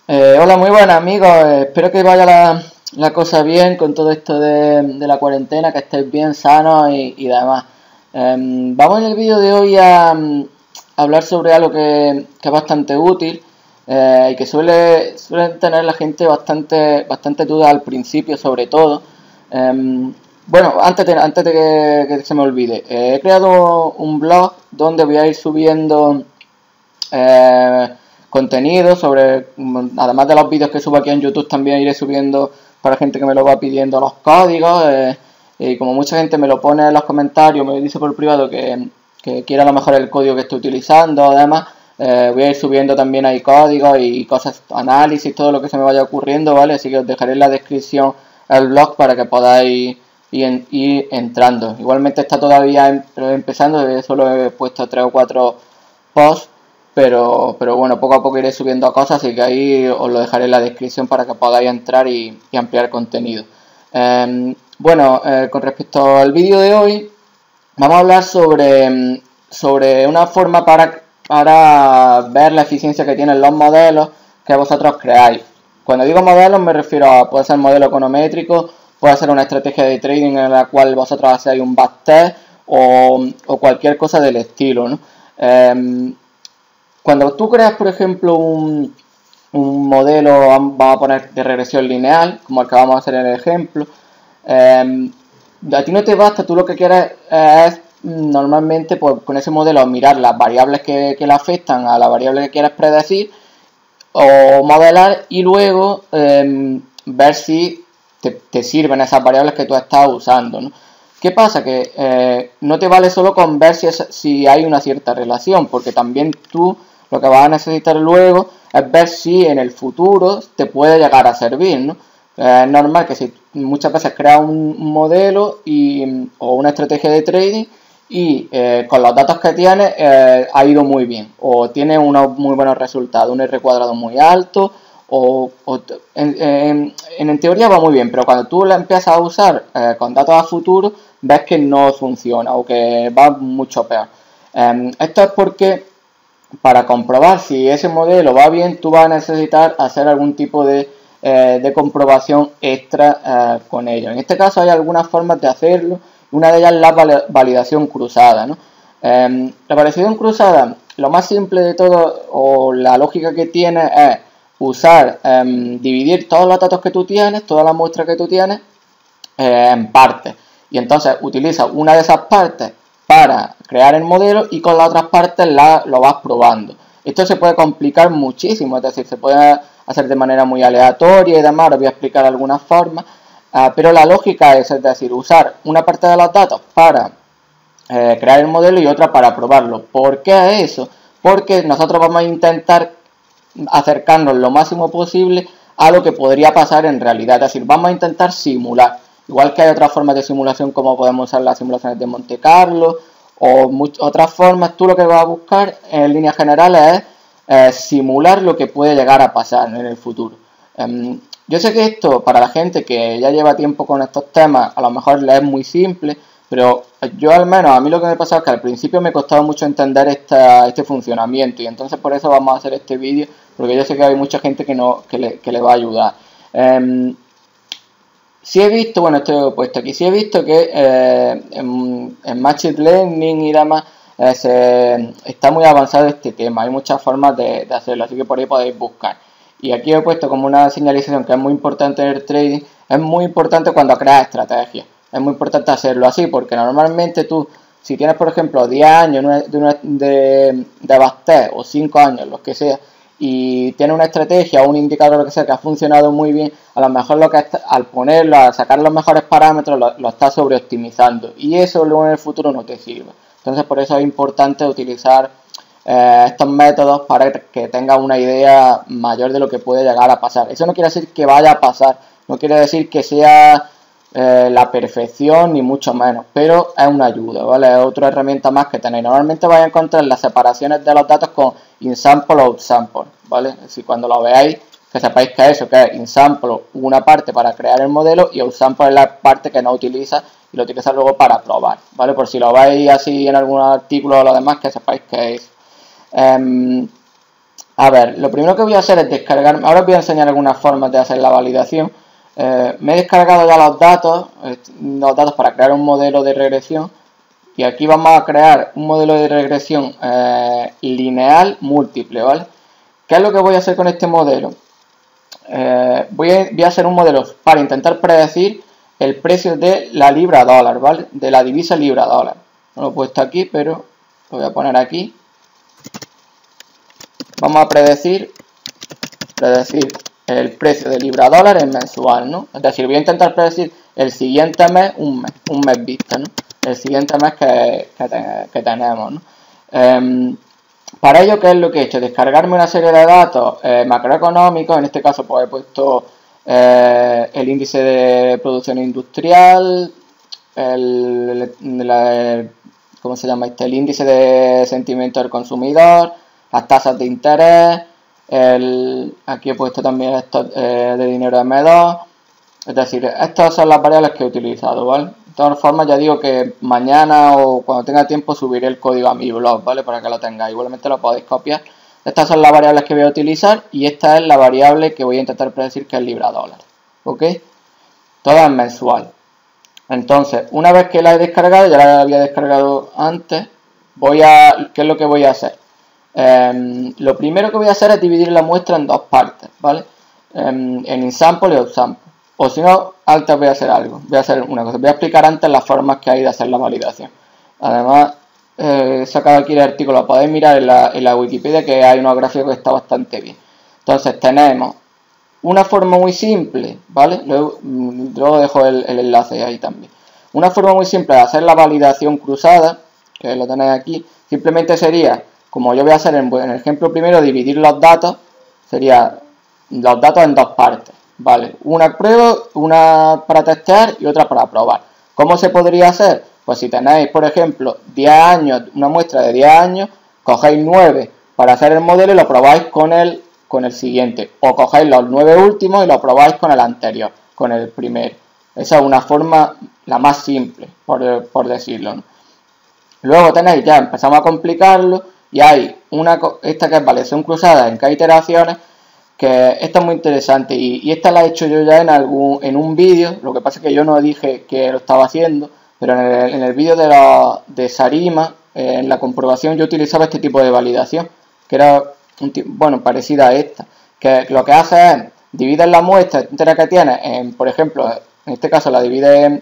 Hola, muy buenas amigos. Espero que vaya la cosa bien con todo esto de la cuarentena, que estéis bien sanos y demás. Vamos en el vídeo de hoy a hablar sobre algo que es bastante útil y que suele tener la gente bastante dudas al principio, sobre todo. Bueno, antes de que se me olvide, he creado un blog donde voy a ir subiendo eh, contenido sobre, además de los vídeos que subo aquí en YouTube, también iré subiendo para gente que me lo va pidiendo los códigos, y como mucha gente me lo pone en los comentarios, me dice por privado que quiere a lo mejor el código que estoy utilizando, además, voy a ir subiendo también ahí códigos y cosas, análisis, todo lo que se me vaya ocurriendo, ¿vale? Así que os dejaré en la descripción el blog para que podáis ir entrando. Igualmente está todavía empezando, solo he puesto 3 o 4 posts, pero bueno, poco a poco iré subiendo cosas, así que ahí os lo dejaré en la descripción para que podáis entrar y ampliar contenido. Con respecto al vídeo de hoy, vamos a hablar sobre una forma para ver la eficiencia que tienen los modelos que vosotros creáis. Cuando digo modelos me refiero a, puede ser modelo econométrico, puede ser una estrategia de trading en la cual vosotros hacéis un backtest o cualquier cosa del estilo, ¿no? Cuando tú creas, por ejemplo, un modelo, vamos a poner de regresión lineal, como el que vamos a hacer en el ejemplo, a ti no te basta, tú lo que quieres es normalmente pues, con ese modelo mirar las variables que le afectan a la variable que quieres predecir o modelar y luego ver si te sirven esas variables que tú estás usando, ¿no? ¿Qué pasa? Que no te vale solo con ver si hay una cierta relación, porque también tú lo que vas a necesitar luego es ver si en el futuro te puede llegar a servir, ¿no? Es normal que si muchas veces creas un modelo o una estrategia de trading y con los datos que tienes ha ido muy bien o tiene unos muy buenos resultados, un R cuadrado muy alto en teoría va muy bien, pero cuando tú la empiezas a usar con datos a futuro ves que no funciona o que va mucho peor. Esto es porque para comprobar si ese modelo va bien, tú vas a necesitar hacer algún tipo de comprobación extra con ello. En este caso hay algunas formas de hacerlo. Una de ellas es la validación cruzada, ¿no? La validación cruzada, lo más simple de todo, o la lógica que tiene es usar, dividir todos los datos que tú tienes, todas las muestras que tú tienes, en partes. Y entonces utiliza una de esas partes para crear el modelo y con las otras partes lo vas probando. Esto se puede complicar muchísimo, es decir, se puede hacer de manera muy aleatoria y demás, os voy a explicar algunas formas, pero la lógica es decir, usar una parte de los datos para crear el modelo y otra para probarlo. ¿Por qué eso? Porque nosotros vamos a intentar acercarnos lo máximo posible a lo que podría pasar en realidad, es decir, vamos a intentar simular. Igual que hay otras formas de simulación como podemos usar las simulaciones de Monte Carlo o otras formas, tú lo que vas a buscar en líneas generales es simular lo que puede llegar a pasar en el futuro. Yo sé que esto para la gente que ya lleva tiempo con estos temas a lo mejor le es muy simple, pero yo al menos a mí lo que me pasa es que al principio me costaba mucho entender este funcionamiento y entonces por eso vamos a hacer este vídeo, porque yo sé que hay mucha gente que le va a ayudar. Sí he visto, bueno, esto lo he puesto aquí, sí he visto que en Machine Learning y demás está muy avanzado este tema, hay muchas formas de hacerlo, así que por ahí podéis buscar. Y aquí he puesto como una señalización que es muy importante en el trading, es muy importante cuando creas estrategias, es muy importante hacerlo así, porque normalmente tú, si tienes por ejemplo 10 años de backtest o 5 años, los que sea, y tiene una estrategia o un indicador que sea que ha funcionado muy bien, a lo mejor lo que al ponerlo, al sacar los mejores parámetros, lo está sobreoptimizando y eso luego en el futuro no te sirve. Entonces por eso es importante utilizar estos métodos para que tengas una idea mayor de lo que puede llegar a pasar. Eso no quiere decir que vaya a pasar, no quiere decir que sea la perfección ni mucho menos, pero es una ayuda, ¿vale? Es otra herramienta más que tenéis. Normalmente vais a encontrar las separaciones de los datos con insample o outsample, ¿vale? Si cuando lo veáis, que sepáis que eso, que es insample una parte para crear el modelo y outsample es la parte que no utiliza y lo utiliza luego para probar, ¿vale? Por si lo veis así en algún artículo o lo demás, que sepáis que es. A ver, lo primero que voy a hacer es descargar, ahora os voy a enseñar algunas formas de hacer la validación. Me he descargado ya los datos para crear un modelo de regresión. Y aquí vamos a crear un modelo de regresión lineal múltiple, ¿vale? ¿Qué es lo que voy a hacer con este modelo? Voy a hacer un modelo para intentar predecir el precio de la libra dólar, ¿vale? De la divisa libra dólar. No lo he puesto aquí, pero lo voy a poner aquí. Vamos a predecir el precio de libra dólar en mensual, ¿no? Es decir, voy a intentar predecir el siguiente mes, un mes vista, ¿no? El siguiente mes que tenemos, ¿no? Para ello, ¿qué es lo que he hecho? Descargarme una serie de datos macroeconómicos, en este caso pues he puesto el índice de producción industrial, ¿cómo se llama este? El índice de sentimiento del consumidor, las tasas de interés, aquí he puesto también esto de dinero M2, es decir, estas son las variables que he utilizado, ¿vale? De todas formas, ya digo que mañana o cuando tenga tiempo subiré el código a mi blog, ¿vale? Para que lo tengáis, igualmente lo podéis copiar. Estas son las variables que voy a utilizar y esta es la variable que voy a intentar predecir, que es libra dólar, ¿ok? Toda es mensual. Entonces, una vez que la he descargado, ya la había descargado antes, ¿qué es lo que voy a hacer? Lo primero que voy a hacer es dividir la muestra en dos partes, ¿vale? En insample y outsample. O si no, antes voy a hacer algo. Voy a hacer una cosa. Voy a explicar antes las formas que hay de hacer la validación. Además, he sacado aquí el artículo. Lo podéis mirar en la Wikipedia, que hay unos gráficos que está bastante bien. Entonces, tenemos una forma muy simple, ¿vale? Luego dejo el enlace ahí también. Una forma muy simple de hacer la validación cruzada, que lo tenéis aquí, simplemente sería, como yo voy a hacer en el ejemplo primero, dividir los datos, sería los datos en dos partes, ¿vale? Una prueba, una para testear y otra para probar. ¿Cómo se podría hacer? Pues si tenéis, por ejemplo, 10 años, una muestra de 10 años, cogéis 9 para hacer el modelo y lo probáis con el siguiente. O cogéis los 9 últimos y lo probáis con el anterior, con el primero. Esa es una forma la más simple, por decirlo, ¿no? Luego tenéis, ya empezamos a complicarlo, y hay esta que es validación cruzada en cada iteraciones, que esta es muy interesante, y esta la he hecho yo ya en un vídeo. Lo que pasa es que yo no dije que lo estaba haciendo, pero en el vídeo de Sarima, en la comprobación, yo utilizaba este tipo de validación, que era parecida a esta, que lo que hace es dividir la muestra entera que tiene, por ejemplo, en este caso la divide en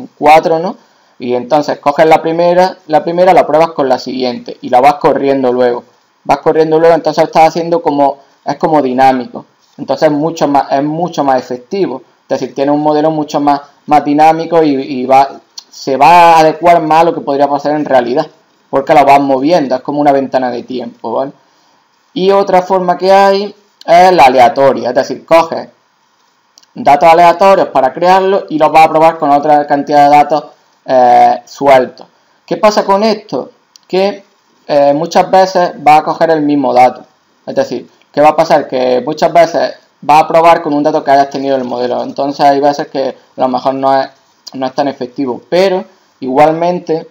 4, ¿no? Y entonces coges la primera, la pruebas con la siguiente y la vas corriendo luego. Entonces estás haciendo es como dinámico. Entonces es mucho más efectivo. Es decir, tiene un modelo mucho más dinámico y se va a adecuar más a lo que podría pasar en realidad, porque lo vas moviendo, es como una ventana de tiempo, ¿vale? Y otra forma que hay es la aleatoria, es decir, coges datos aleatorios para crearlo y los vas a probar con otra cantidad de datos sueltos. ¿Qué pasa con esto? Que muchas veces va a coger el mismo dato. Es decir, ¿qué va a pasar? Que muchas veces va a probar con un dato que hayas tenido en el modelo. Entonces hay veces que a lo mejor no es tan efectivo. Pero igualmente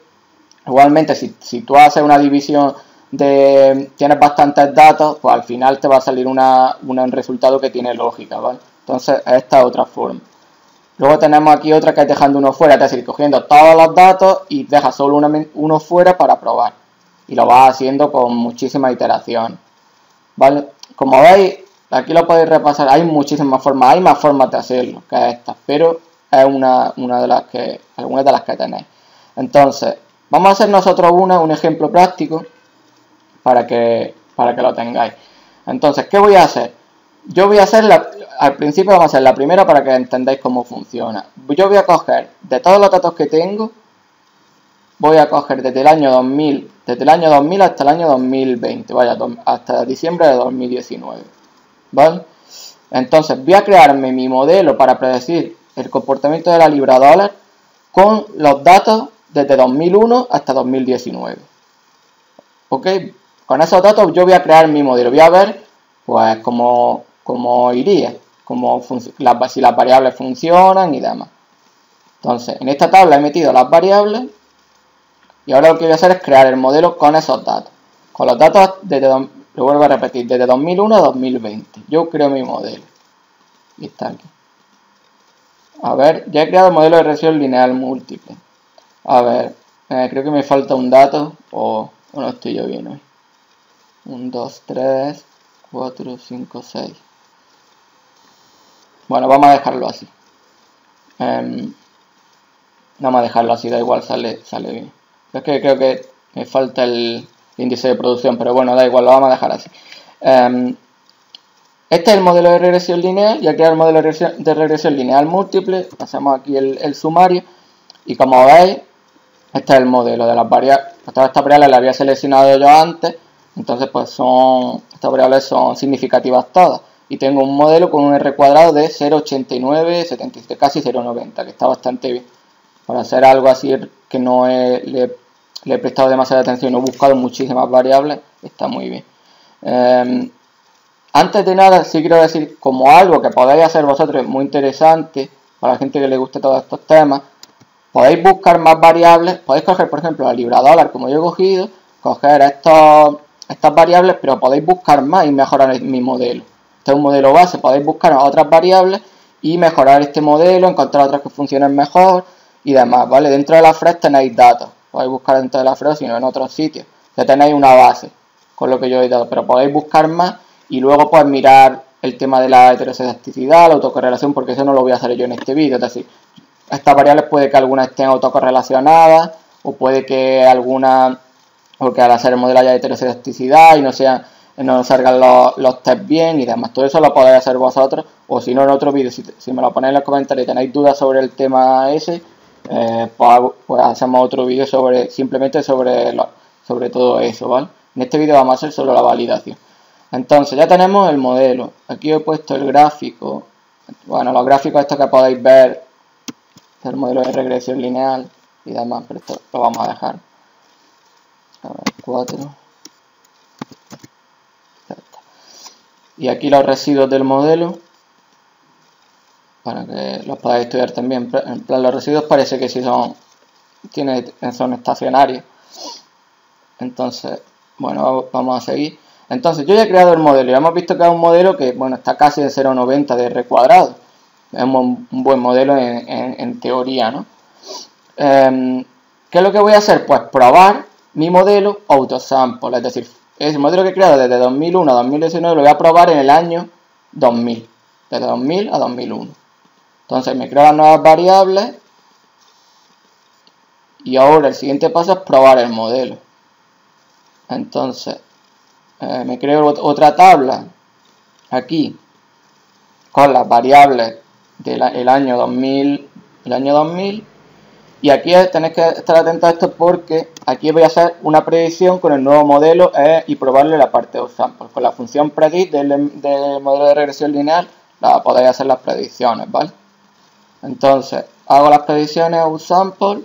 si tú haces una división tienes bastantes datos, pues al final te va a salir un resultado que tiene lógica, ¿vale? Entonces esta es otra forma. Luego tenemos aquí otra que es dejando uno fuera, es decir, cogiendo todos los datos y dejas solo uno fuera para probar. Y lo vas haciendo con muchísimas iteraciones, ¿vale? Como veis, aquí lo podéis repasar, hay muchísimas formas, hay más formas de hacerlo que estas, pero es algunas de las que tenéis. Entonces, vamos a hacer nosotros un ejemplo práctico para que lo tengáis. Entonces, ¿qué voy a hacer? Yo voy a hacer al principio vamos a hacer la primera para que entendáis cómo funciona. Yo voy a coger de todos los datos que tengo, voy a coger desde el año 2000 hasta el año 2020, vaya, hasta diciembre de 2019, ¿vale? Entonces voy a crearme mi modelo para predecir el comportamiento de la libra dólar con los datos desde 2001 hasta 2019, ¿ok? Con esos datos yo voy a crear mi modelo, voy a ver pues cómo iría, si las variables funcionan y demás. Entonces, en esta tabla he metido las variables y ahora lo que voy a hacer es crear el modelo con esos datos. Con los datos lo vuelvo a repetir, desde 2001 a 2020. Yo creo mi modelo. Y está aquí. A ver, ya he creado el modelo de regresión lineal múltiple. A ver, creo que me falta un dato o no estoy yo bien hoy. 1, 2, 3, 4, 5, 6. Bueno, vamos a dejarlo así. Vamos a dejarlo así, da igual, sale bien. Es que creo que me falta el índice de producción, pero bueno, da igual, lo vamos a dejar así. Este es el modelo de regresión lineal. Ya queda el modelo de regresión lineal múltiple. Hacemos aquí el sumario. Y como veis, este es el modelo de las variables. Todas estas variables las había seleccionado yo antes. Entonces, pues estas variables son significativas todas. Y tengo un modelo con un R cuadrado de 0,8977, casi 0,90, que está bastante bien. Para hacer algo así que no le he prestado demasiada atención, no he buscado muchísimas variables, está muy bien. Antes de nada, sí quiero decir, como algo que podéis hacer vosotros muy interesante, para la gente que le guste todos estos temas, podéis buscar más variables, podéis coger, por ejemplo, la libra dólar, como yo he cogido, coger estas variables, pero podéis buscar más y mejorar mi modelo. Este es un modelo base, podéis buscar otras variables y mejorar este modelo, encontrar otras que funcionen mejor y demás, ¿vale? Dentro de la FRES tenéis datos, podéis buscar dentro de la FRES, sino en otros sitios. Ya tenéis una base con lo que yo he dado, pero podéis buscar más y luego pues mirar el tema de la heteroscedesticidad, la autocorrelación, porque eso no lo voy a hacer yo en este vídeo. Es decir, estas variables puede que algunas estén autocorrelacionadas o puede que algunas, porque al hacer el modelo haya heteroscedesticidad y no salgan los test bien y demás. Todo eso lo podéis hacer vosotros, o si no en otro vídeo, si me lo ponéis en los comentarios y tenéis dudas sobre el tema ese, pues hacemos otro vídeo simplemente sobre todo eso, ¿vale? En este vídeo vamos a hacer solo la validación. Entonces ya tenemos el modelo. Aquí he puesto el gráfico. Bueno, los gráficos estos que podéis ver, el modelo de regresión lineal y demás, pero esto lo vamos a dejar. A ver, 4. Y aquí los residuos del modelo, para que los podáis estudiar también. En plan, los residuos parece que sí son estacionarios. Entonces, bueno, vamos a seguir. Entonces, yo ya he creado el modelo y hemos visto que es un modelo que, bueno, está casi en 0,90 de R cuadrado. Es un buen modelo en teoría, ¿no? ¿Qué es lo que voy a hacer? Pues probar mi modelo autosample, es decir, el modelo que he creado desde 2001 a 2019 lo voy a probar en el año 2000, desde 2000 a 2001. Entonces me creo las nuevas variables y ahora el siguiente paso es probar el modelo. Entonces me creo otra tabla aquí con las variables del año 2000, y aquí tenéis que estar atentos a esto porque aquí voy a hacer una predicción con el nuevo modelo y probarle la parte de sample. Con la función predict del modelo de regresión lineal podéis hacer las predicciones, ¿vale? Entonces hago las predicciones sample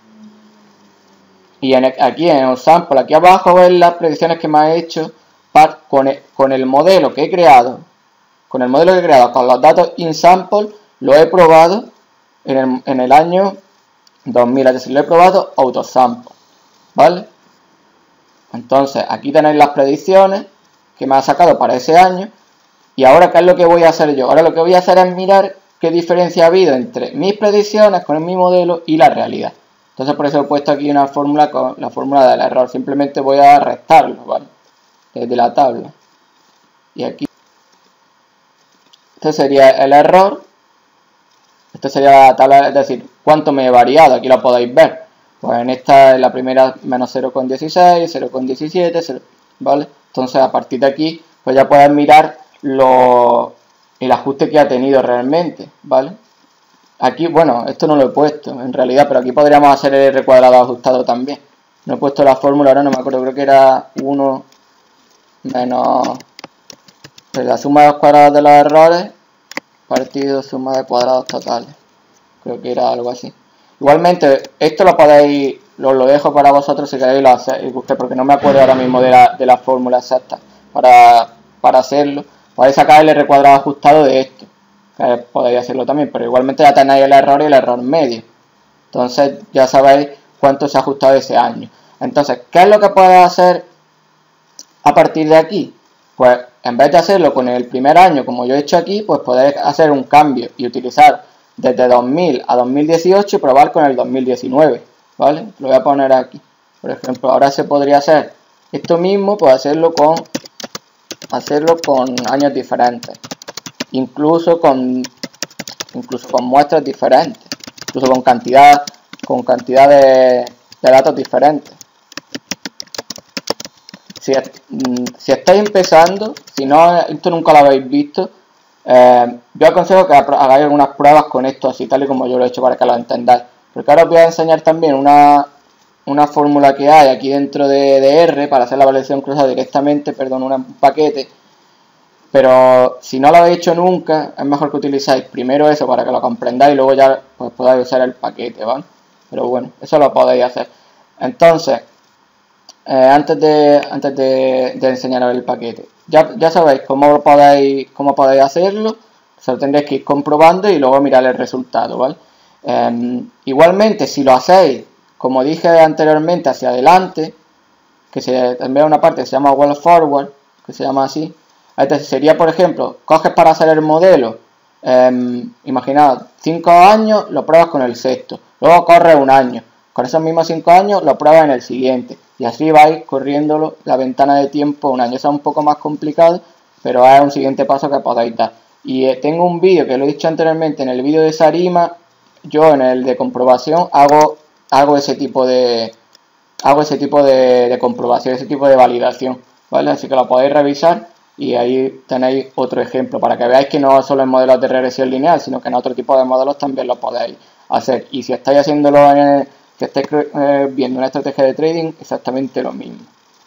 y aquí en sample, aquí abajo ven las predicciones que me ha hecho con el modelo que he creado. Con el modelo que he creado, con los datos in-sample, lo he probado en el año 2000, es decir, lo he probado autosample, ¿vale? Entonces, aquí tenéis las predicciones que me ha sacado para ese año. Y ahora, ¿qué es lo que voy a hacer yo? Ahora lo que voy a hacer es mirar qué diferencia ha habido entre mis predicciones con mi modelo y la realidad. Entonces, por eso he puesto aquí una fórmula con la fórmula del error. Simplemente voy a restarlo, ¿vale? Desde la tabla. Y aquí este sería el error. Esta sería la tabla, es decir, cuánto me he variado. Aquí lo podéis ver. Pues en esta, en la primera, menos 0,16, 0,17, ¿vale? Entonces, a partir de aquí, pues ya podéis mirar el ajuste que ha tenido realmente, ¿vale? Aquí, bueno, esto no lo he puesto en realidad, pero aquí podríamos hacer el R cuadrado ajustado también. No he puesto la fórmula, ahora no me acuerdo, creo que era 1 menos la suma de los cuadrados de los errores partido suma de cuadrados totales. Creo que era algo así. Igualmente, esto lo dejo para vosotros si queréis lo hacéis, porque no me acuerdo ahora mismo de la fórmula exacta para hacerlo. Podéis sacar el R cuadrado ajustado de esto, que podéis hacerlo también, pero igualmente ya tenéis el error y el error medio. Entonces ya sabéis cuánto se ha ajustado ese año. Entonces, ¿qué es lo que podéis hacer a partir de aquí? pues en vez de hacerlo con el primer año como yo he hecho aquí, pues podéis hacer un cambio y utilizar desde 2000 a 2018 y probar con el 2019, ¿vale? Lo voy a poner aquí. Por ejemplo, ahora se podría hacer esto mismo, pues hacerlo con años diferentes, incluso con muestras diferentes, incluso con cantidad de datos diferentes. Si estáis empezando, si no, esto nunca lo habéis visto, yo aconsejo que hagáis algunas pruebas con esto, así tal y como yo lo he hecho, para que lo entendáis. Porque ahora os voy a enseñar también una fórmula que hay aquí dentro de R para hacer la validación cruzada directamente, perdón, un paquete. Pero si no lo habéis hecho nunca, es mejor que utilizáis primero eso para que lo comprendáis y luego ya pues, podáis usar el paquete, ¿vale? Pero bueno, eso lo podéis hacer. Entonces, antes de enseñaros el paquete, ya sabéis cómo podéis hacerlo, solo tendréis que ir comprobando y luego mirar el resultado, ¿vale? Igualmente, si lo hacéis, como dije anteriormente, hacia adelante, que también hay una parte que se llama well forward, que se llama así. Entonces sería, por ejemplo, coges para hacer el modelo, imaginad, 5 años, lo pruebas con el sexto, luego corres un año, con esos mismos 5 años lo pruebas en el siguiente, y así vais corriendo la ventana de tiempo un año. Eso es un poco más complicado, pero es un siguiente paso que podéis dar. Y tengo un vídeo que lo he dicho anteriormente, en el vídeo de Sarima, yo en el de comprobación hago ese tipo de comprobación, ese tipo de validación, ¿vale? Así que lo podéis revisar y ahí tenéis otro ejemplo para que veáis que no solo en modelos de regresión lineal, sino que en otro tipo de modelos también lo podéis hacer. Y si estáis haciéndolo si estáis viendo una estrategia de trading, exactamente lo mismo.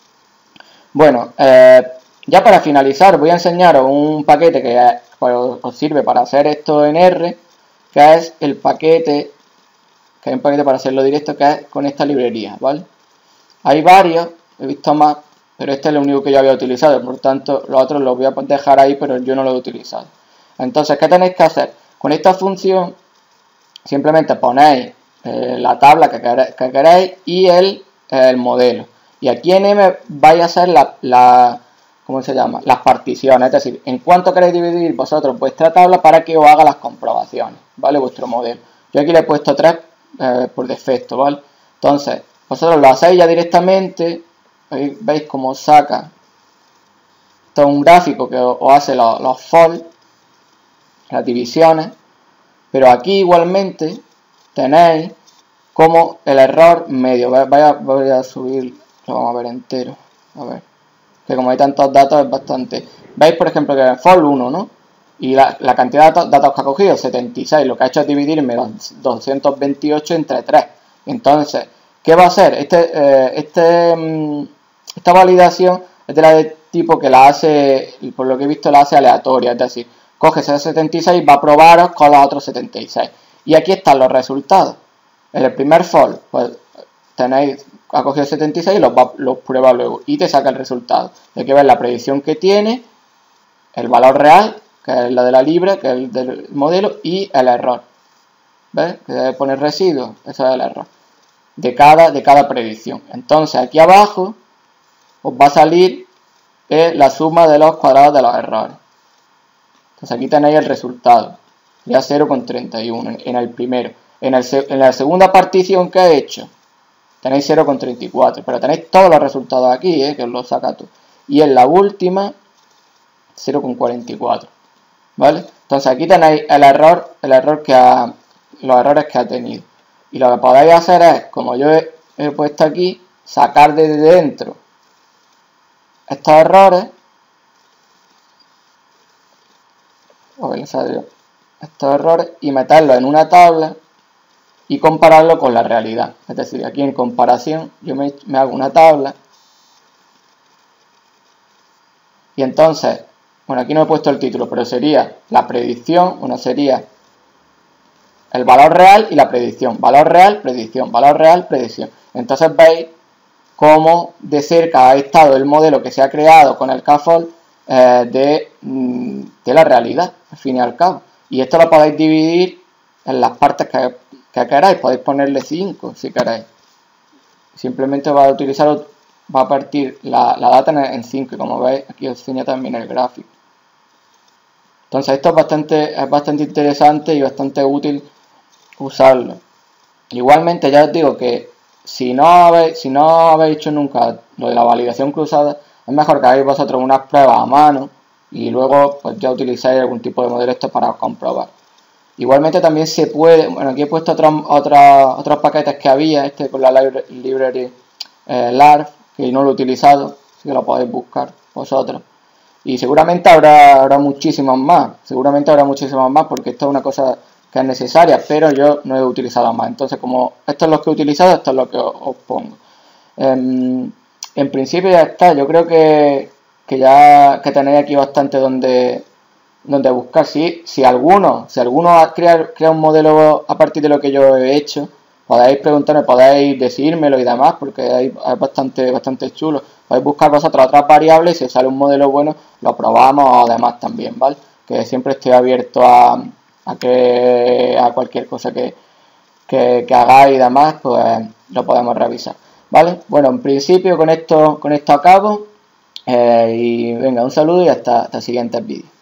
Bueno, ya para finalizar voy a enseñaros un paquete que os sirve para hacer esto en R, que es el paquete, que hay un paquete para hacerlo directo, que es con esta librería, ¿vale? Hay varios, he visto más, pero este es el único que yo había utilizado, por tanto los otros los voy a dejar ahí, pero yo no lo he utilizado. Entonces, ¿qué tenéis que hacer? Con esta función simplemente ponéis la tabla que queréis y el modelo. Y aquí en M vais a hacer ¿cómo se llama? Las particiones, es decir, en cuánto queréis dividir vosotros vuestra tabla para que os haga las comprobaciones, ¿vale? Vuestro modelo. Yo aquí le he puesto 3 por defecto, ¿vale? Entonces, vosotros lo hacéis ya directamente, veis cómo saca todo un gráfico que os hace los fold, las divisiones, pero aquí igualmente tenéis como el error medio. Voy a subir, lo vamos a ver entero, a ver, que como hay tantos datos es bastante. Veis por ejemplo que en fold 1, ¿no? Y la cantidad de datos que ha cogido, 76, lo que ha hecho es dividirme los 228 entre 3. Entonces, ¿qué va a hacer? Esta validación es de la de tipo que la hace, por lo que he visto, la hace aleatoria. Es decir, coge ese 76 y va a probaros con los otros 76. Y aquí están los resultados. En el primer fold, pues ha cogido 76 y los prueba luego. Y te saca el resultado. Hay que ver la predicción que tiene, el valor real, que es la de la libra, que es el del modelo, y el error. ¿Ves? Que debe poner residuos, eso es el error de cada predicción. Entonces aquí abajo os va a salir la suma de los cuadrados de los errores. Entonces aquí tenéis el resultado, ya 0,31 en el primero. En la segunda partición que he hecho tenéis 0,34, pero tenéis todos los resultados aquí, que os los saca tú. Y en la última 0,44, ¿vale? Entonces aquí tenéis los errores que ha tenido. Y lo que podéis hacer es, como yo he puesto aquí, sacar desde dentro estos errores, y meterlos en una tabla y compararlo con la realidad. Es decir, aquí en comparación yo me hago una tabla y entonces, bueno, aquí no he puesto el título, pero sería la predicción, sería el valor real y la predicción. Valor real, predicción. Valor real, predicción. Entonces veis cómo de cerca ha estado el modelo que se ha creado con el CAFOL de la realidad, al fin y al cabo. Y esto lo podéis dividir en las partes que queráis. Podéis ponerle 5 si queréis. Simplemente vais a utilizar va a partir la data en 5, y como veis aquí os enseña también el gráfico. Entonces esto es bastante interesante y bastante útil usarlo. Igualmente ya os digo que si no habéis hecho nunca lo de la validación cruzada, es mejor que hagáis vosotros unas pruebas a mano y luego pues ya utilizáis algún tipo de modelo esto para comprobar. Igualmente también se puede, bueno, aquí he puesto otros paquetes que había, este con la library LARV, que no lo he utilizado, así que lo podéis buscar vosotros. Y seguramente habrá muchísimos más, porque esto es una cosa que es necesaria, pero yo no he utilizado más. Entonces, como estos es los que he utilizado, esto es lo que os pongo. En principio ya está, yo creo que tenéis aquí bastante donde buscar. Si alguno crea un modelo a partir de lo que yo he hecho, podéis preguntarme, podéis decírmelo y demás, porque hay bastante chulo. Podéis buscar vosotros otras variables y si os sale un modelo bueno, lo probamos o demás también, ¿vale? Que siempre estoy abierto a cualquier cosa que hagáis y demás, pues lo podemos revisar, ¿vale? Bueno, en principio con esto acabo, y venga, un saludo y hasta siguientes vídeos.